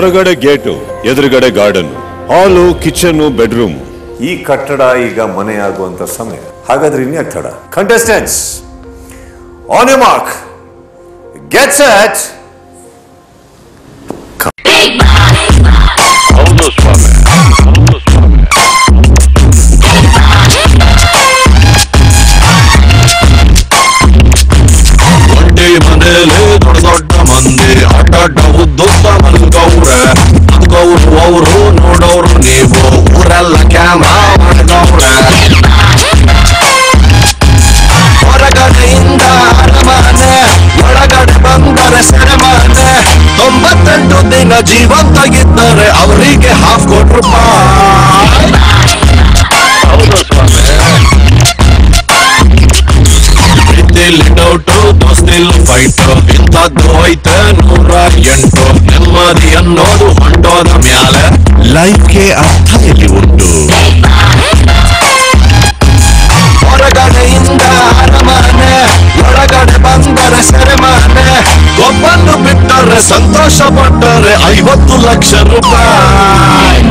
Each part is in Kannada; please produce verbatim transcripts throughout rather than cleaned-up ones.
ಹೊರಗಡೆ ಗೇಟು, ಎದುರುಗಡೆ ಗಾರ್ಡನ್, ಹಾಲು, ಕಿಚನ್, ಬೆಡ್ರೂಮ್. ಈ ಕಟ್ಟಡ ಈಗ ಮನೆಯಾಗುವಂತ ಸಮಯ. ಹಾಗಾದ್ರೆ ಇನ್ಯಾಕ್ ತಡ? Contestants, on your mark, get set. ಹೌದು ಸ್ವಾಮಿ, ಹೌದು ಸ್ವಾಮಿ. ಒಂಟಿ ಮನೇಲಿ ದೊಡ್ಡ ದೊಡ್ಡ ಮಂದಿ ಅಡ್ಡ ಉದ್ದುತ್ತ ಮಲ್ಗವ್ರೆ. ಮಲ್ಗವ್ರು ಅವರು ನೋಡೋರು ನೀವು, ಊರೆಲ್ಲ ಕ್ಯಾಮ್ರಾ ಮಾಡ್ಗವ್ರೆ. ಹೊರಗಡೆಯಿಂದ ಅರಮನೆ, ಒಳಗಡೆ ಬಂದರೆ ಸೆರೆಮನೆ. ತೊಂಬತ್ತೆಂಟು ದಿನ ಜೀವಂತಾಗಿದ್ದರೆ ಅವರಿಗೆ ಹಾಫ್ ಕೋಟಿ ರೂಪಾಯಿ. ಹೌದು ಸ್ವಾಮಿ. ಪ್ರೀತಿಲಿ ಡೌಟು, ದೋಸ್ತಿಲ್ ಫೈಟು, ಇಂಥದ್ದು ಐತೆ ನೂರ ಎಂಟು. ನೆಮ್ಮದಿ ಅನ್ನೋದು ಹೊಂಡೋದ ಮ್ಯಾಲೆ, ಲೈಫ್ಗೆ ಅರ್ಥ ಎಲ್ಲಿ ಉಂಟು? ಹೊರಗಡೆಯಿಂದ ಅರಮನೆ, ಒಳಗಡೆ ಬಂದರೆ ಸೆರೆಮನೆ. ಒಬ್ಬನ್ನು ಬಿಟ್ಟರೆ ಸಂತೋಷ ಪಟ್ಟರೆ ಐವತ್ತು ಲಕ್ಷ ರೂಪಾಯಿ.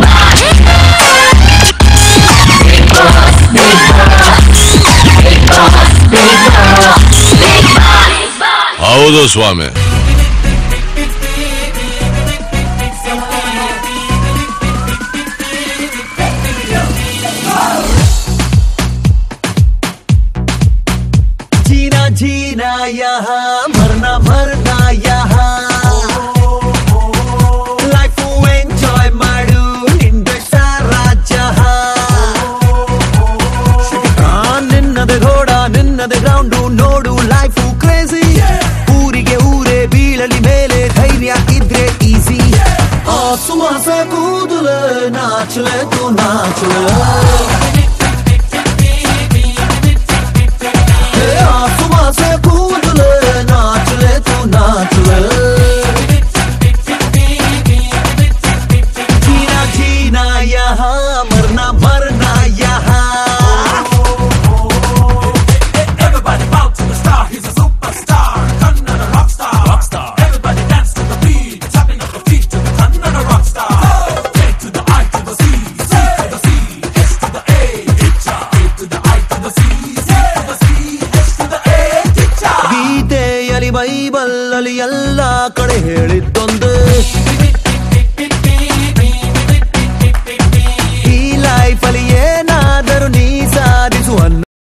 ಹೌದು ಸ್ವಾಮಿ. जीना जीना यहाँ, मरना मरना यहाँ. Life enjoy माडु निंदे सारा जहाँ. निन्नदे घोड़ा निन्नदे ग्राउंड नोडु life crazy. ಊರಿಗೆ ಊರೇ ಬೀಳಲಿ ಮೇಲೆ ಧೈರ್ಯ ಇದ್ರೆ ಈಸಿ. ಆಸುವಾಸ ಕೂದಲು ನಾಚಲೆ ತು ನಾಚಲೆ. आसुमां से कूद ले, नाच ले तू नाच ले. जीना जीना यहाँ, मरना मरना यहाँ. Everybody bow to the star, he's a superstar. Kannada rockstar, rockstar. Everybody dance to the beat, tapping up the feet to the Kannada rockstar. A to the I to the C, C to the C, S to the A, H A to the I to the C, C to the C. ಗೀತೆಯಲ್ಲಿ ಬೈಬಲ್ ಅಲ್ಲಿ ಎಲ್ಲ ಕಡೆ ಹೇಳಿದ್ದು